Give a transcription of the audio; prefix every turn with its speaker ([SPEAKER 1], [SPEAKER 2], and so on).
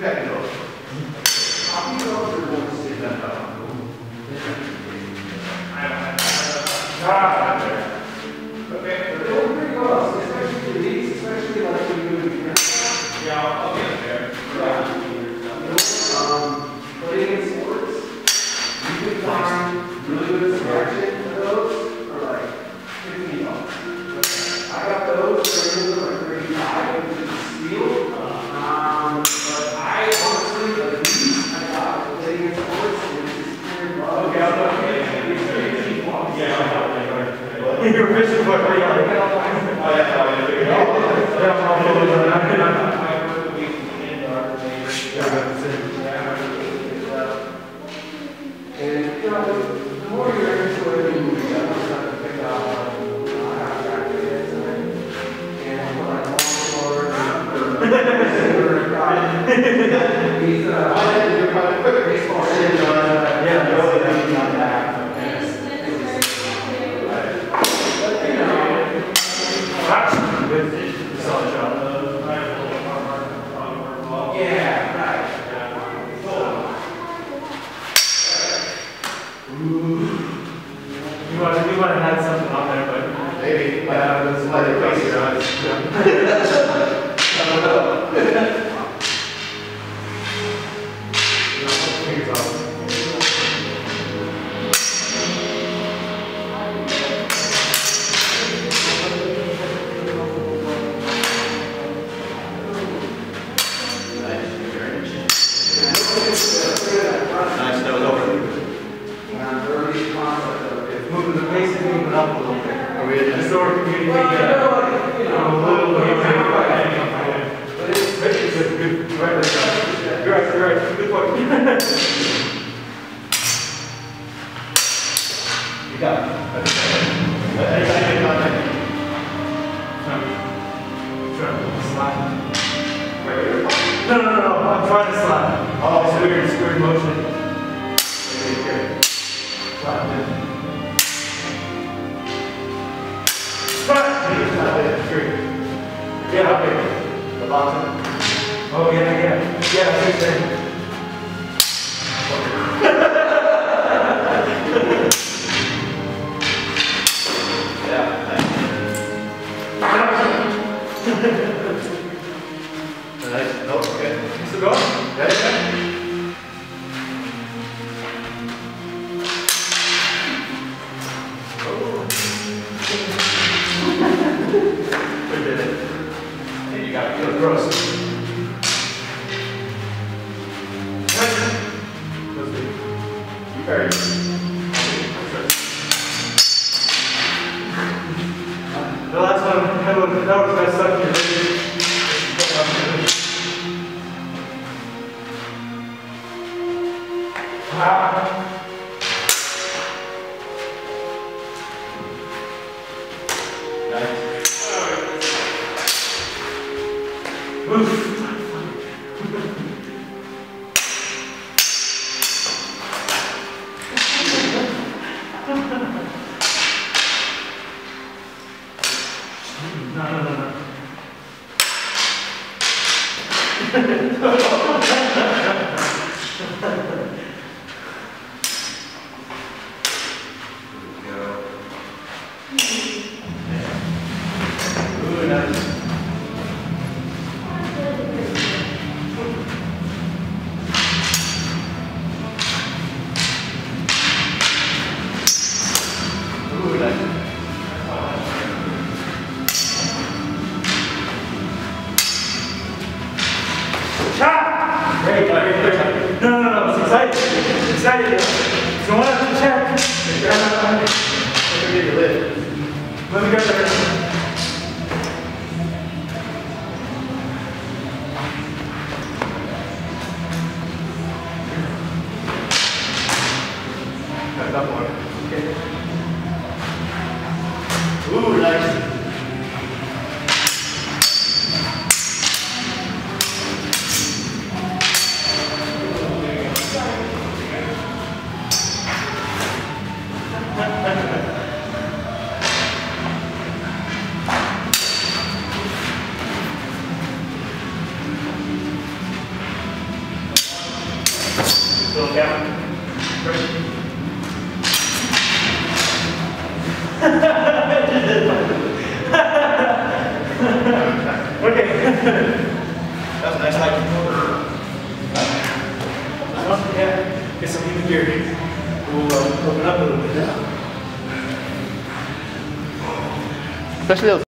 [SPEAKER 1] back in those. How many dogs are going to sit that okay, but they're pretty close, especially to these, especially like when you're doing it. Yeah, I'll get there. Putting in sports, you can find really good selection of those for like $15. I got those for like 35, which is a steal. But I honestly, like these, I got for putting in sports, and it's just $10. Okay, I'll go. You're fishing for it. And, you know, the more you're into it, the more you start to pick up how attractive it is. And what I want for he's baseball yeah, really not that.
[SPEAKER 2] You might have had something on there, but
[SPEAKER 1] maybe. Let's let it face your eyes. I don't know. Fingers off. Nice, that was over. Early concept of it.
[SPEAKER 2] moving the pace and moving up a little bit.
[SPEAKER 1] Are we in
[SPEAKER 2] Just sort of communicating that. You know, a little bit. But it's a good, you're right, good point.
[SPEAKER 1] You got it. I did not think.
[SPEAKER 2] Trying to slide.
[SPEAKER 1] Right here?
[SPEAKER 2] No, I'm trying to slide.
[SPEAKER 1] Oh,
[SPEAKER 2] it's weird motion.
[SPEAKER 1] Okay.
[SPEAKER 2] Slide. Yeah, okay.
[SPEAKER 1] The bottom.
[SPEAKER 2] Oh, yeah, that's it.
[SPEAKER 1] Nice. Oh, okay.
[SPEAKER 2] Still going?
[SPEAKER 1] Okay. We did it. I think you got to feel gross. You very
[SPEAKER 2] The last one, that was my sucker. No, it's exciting. It's exciting. So one have to check. Let me go there.
[SPEAKER 1] Okay. Ooh, nice.
[SPEAKER 2] Still down. Okay. That was a nice light. Yeah, get some even gear. We'll open up a little bit now.
[SPEAKER 3] Especially those